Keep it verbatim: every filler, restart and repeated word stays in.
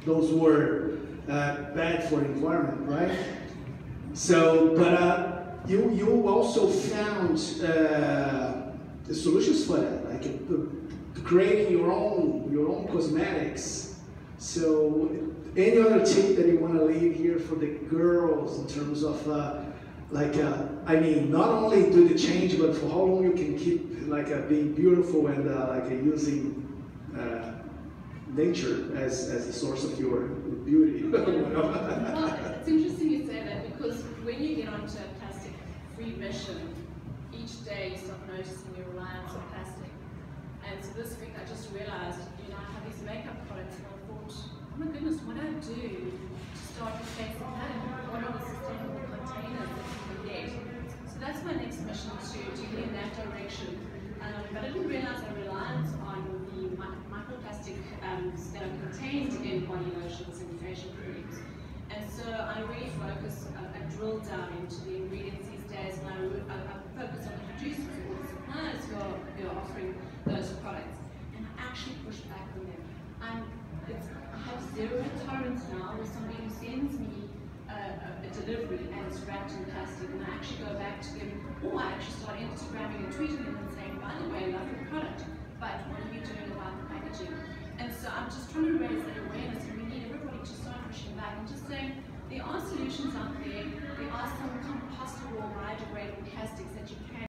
those were uh, bad for the environment, right? So, but uh, you you also found uh, the solutions for that, like uh, creating your own your own cosmetics. So, any other tip that you want to leave here for the girls in terms of uh, like uh, I mean, not only do the change, but for how long you can keep like uh, being beautiful and uh, like uh, using uh, nature as as a source of your beauty. Well, it's interesting you say that, because when you get onto a plastic-free mission, each day you start noticing your reliance on plastic. And so this week I just realized, you know, I have these makeup products, and I thought, oh my goodness, what do I do to start replacing that? And what are the sustainable containers that you can get? So that's my next mission, to, to get in that direction. Um, but I didn't realize our reliance on the mi microplastic um, that are contained in body lotions and facial creams. And so I really focus, uh, I drill down into the ingredients these days, and I, I, I focus on the producers or the suppliers who are, who are offering those products, and I actually push back on them. I'm, it's, I have zero tolerance now with somebody who sends me uh, a, a delivery and it's wrapped in plastic, and I actually go back to them, or I actually start Instagramming and tweeting them and saying, by the way, I love your product, but what are you doing about the packaging? And so I'm just trying to raise that awareness, and we need everybody to start pushing back and just saying, there are solutions out there, there are some compostable, biodegradable plastics that you can